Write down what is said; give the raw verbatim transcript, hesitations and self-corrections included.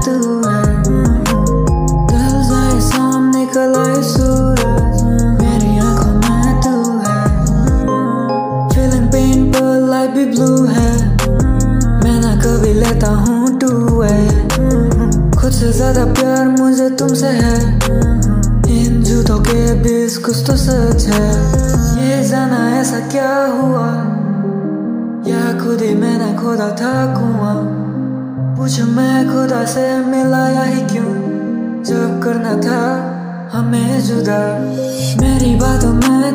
तू है। ढल जाए सामने कल आए सूरज, मेरी आंखों में तू है। फीलिंग पेन पर लाइफ भी ब्लू है, मैं ना कभी लेता हूँ टू वे। खुद से ज्यादा प्यार मुझे तुमसे है, इन झूठों के बीच कुछ तो सच है। ये जाना ऐसा क्या हुआ, या खुद ही मैंने खोदा था कुआं। पूछो मैं खुदा से मिला या ही क्यों, जब करना था हमें जुदा। मेरी बातों में